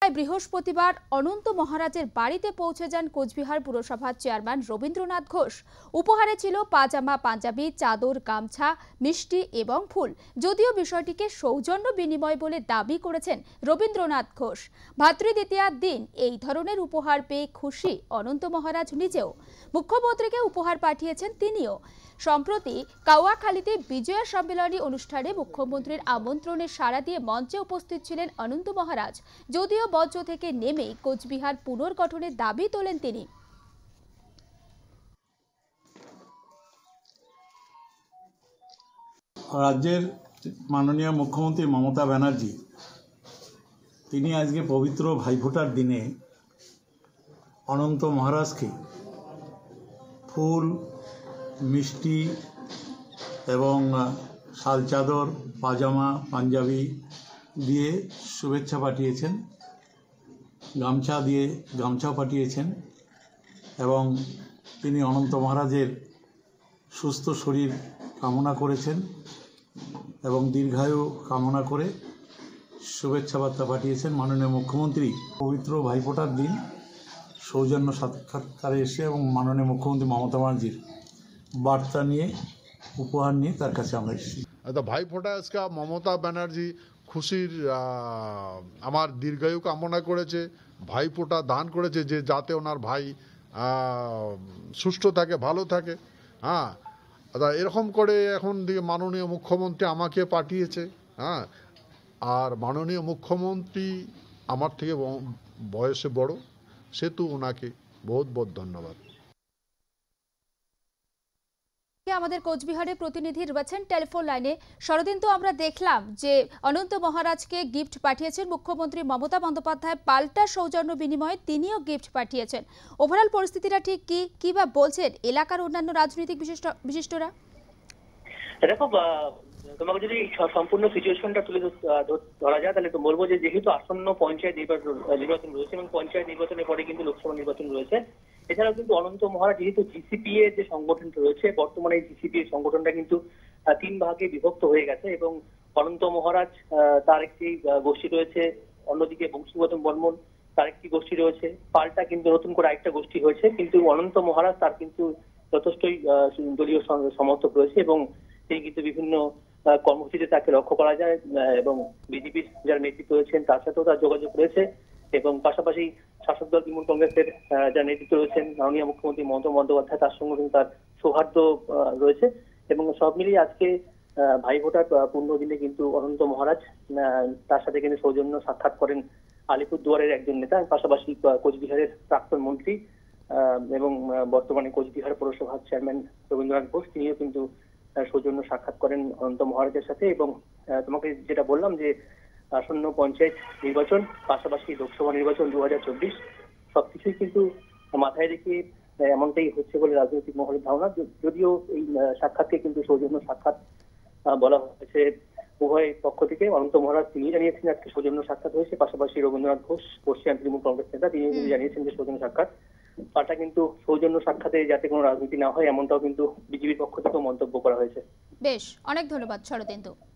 বৃহস্পতিবার অনন্ত মহারাজের বাড়িতে পৌঁছে যান কোচবিহার পুরসভার চেয়ারম্যান রবীন্দ্রনাথ ঘোষ। উপহারে ছিল পাজামা, পাঞ্জাবি, চাদর, গামছা, মিষ্টি এবং ফুল। যদিও বিষয়টিকে সৌজন্য বিনিময় বলে দাবি করেছেন রবীন্দ্রনাথ ঘোষ। ভাতৃদ্বিতীয়ার দিন এই ধরনের উপহার পেয়ে খুশি অনন্ত মহারাজ নিজেও। মুখ্যমন্ত্রীকে উপহার পাঠিয়েছেন তিনিও। সম্প্রতি কাওয়াখালীতে বিজয়া সম্মেলনী অনুষ্ঠানে মুখ্যমন্ত্রীর আমন্ত্রণে সাড়া দিয়ে মঞ্চে উপস্থিত ছিলেন অনন্ত মহারাজ। যদিও মঞ্চ থেকে নেমে কোচবিহার পুনর্গঠনের দাবি তোলেন তিনি। রাজ্যের মাননীয় মুখ্যমন্ত্রী মমতা ব্যানার্জি তিনি আজকে পবিত্র ভাইফোঁটার দিনে অনন্ত মহারাজকে ফুল, মিষ্টি এবং শাল চাদর, পাজামা, পাঞ্জাবি দিয়ে শুভেচ্ছা পাঠিয়েছেন, গামছাও পাঠিয়েছেন এবং তিনি অনন্ত মহারাজের সুস্থ শরীর কামনা করেছেন এবং দীর্ঘায়ু কামনা করে শুভেচ্ছা বার্তা পাঠিয়েছেন। মাননীয় মুখ্যমন্ত্রী পবিত্র ভাইফোঁটার দিন সৌজন্য সাক্ষাৎকারে এসে এবং মাননীয় মুখ্যমন্ত্রী মমতা ব্যানার্জির বার্তা নিয়ে, উপহার নিয়ে তার কাছে আমরা এসেছি। ভাইফোঁটা আজকে মমতা ব্যানার্জি খুশির আমার দীর্ঘায়ু কামনা করেছে, ভাইফোঁটা দান করেছে যে যাতে ওনার ভাই সুস্থ থাকে, ভালো থাকে। হ্যাঁ, এরকম করে এখন দিকে মাননীয় মুখ্যমন্ত্রী আমাকে পাঠিয়েছে। হ্যাঁ, আর মাননীয় মুখ্যমন্ত্রী আমার থেকে বয়সে বড়, সেহেতু ওনাকে বহুত বহুত ধন্যবাদ। আমাদের কোচবিহারের প্রতিনিধি রয়েছেন টেলিফোন লাইনে। শরদিন্দু, আমরা দেখলাম যে অনন্ত মহারাজকে গিফট পাঠিয়েছেন মুখ্যমন্ত্রী মমতা বন্দ্যোপাধ্যায়, পাল্টা সৌজন্য বিনিময়ে তিনিও গিফট পাঠিয়েছেন। ওভারঅল পরিস্থিতিটা ঠিক কি বা বলছেন এলাকার অন্যান্য রাজনৈতিক বিশিষ্টরা? দেখো, তোমাকে যদি সম্পূর্ণ সিচুয়েশনটা তুলে ধরা যায় তাহলে তো বলবো যে যেহেতু আসন্ন পঞ্চায়েত নির্বাচন রয়েছে এবং পঞ্চায়েত নির্বাচনের পরে কিন্তু লোকসভা নির্বাচন রয়েছে, এছাড়াও কিন্তু অনন্ত মহারাজ যেহেতু জিসিপিএ যে সংগঠনটা রয়েছে, বর্তমানে এই জিসিপিএ সংগঠনটা কিন্তু 3 ভাগে বিভক্ত হয়ে গেছে এবং অনন্ত মহারাজ তার একটি গোষ্ঠী রয়েছে, অন্যদিকে বংশীগৌতম বর্মন তার একটি গোষ্ঠী রয়েছে, পাল্টা কিন্তু নতুন করে আরেকটা গোষ্ঠী হয়েছে। কিন্তু অনন্ত মহারাজ তার কিন্তু যথেষ্টই দলীয় সমর্থক রয়েছে এবং তিনি কিন্তু বিভিন্ন কর্মসূচিতে তাকে লক্ষ্য করা যায় এবং বিজেপির যারা নেতৃত্ব রয়েছেন তার সাথেও তার যোগাযোগ রয়েছে এবং পাশাপাশি শাসক দল তৃণমূল কংগ্রেসের যারা নেতৃত্ব রয়েছেন মাননীয় মুখ্যমন্ত্রী মমতা বন্দ্যোপাধ্যায়, তার সঙ্গে কিন্তু তার সৌহার্দ্য রয়েছে এবং সব মিলিয়ে আজকে ভাইফোঁটার পূর্ণ দিনে কিন্তু অনন্ত মহারাজ তার সাথে কিন্তু সৌজন্য সাক্ষাৎ করেন আলিপুরদুয়ারের একজন নেতা, পাশাপাশি কোচবিহারের প্রাক্তন মন্ত্রী এবং বর্তমানে কোচবিহার পৌরসভার চেয়ারম্যান রবীন্দ্রনাথ ঘোষ, তিনিও কিন্তু সৌজন্য সাক্ষাৎ করেন অনন্ত মহারাজের সাথে। এবং তোমাকে যেটা বললাম যে আসন্ন পঞ্চায়েত নির্বাচন, পাশাপাশি লোকসভা নির্বাচন 2024 সবকিছুই কিন্তু মাথায় রেখে এমনটাই হচ্ছে বলে রাজনৈতিক মহলের ধারণা। যদিও এই সাক্ষাৎকে কিন্তু সৌজন্য সাক্ষাৎ বলা হয়েছে উভয় পক্ষ থেকে। অনন্ত মহারাজ তিনি জানিয়েছেন আজকে সৌজন্য সাক্ষাৎ হয়েছে, পাশাপাশি রবীন্দ্রনাথ ঘোষ পশ্চিম তৃণমূল কংগ্রেস নেতা তিনি কিন্তু জানিয়েছেন যে সৌজন্য সাক্ষাৎ, তাটা কিন্তু সৌজন্য সাক্ষাতে যাতে কোনো রাজনীতি না হয় এমনটাও কিন্তু বিজেপির পক্ষ থেকেও মন্তব্য করা হয়েছে। বেশ, অনেক ধন্যবাদ শরদিন্দু।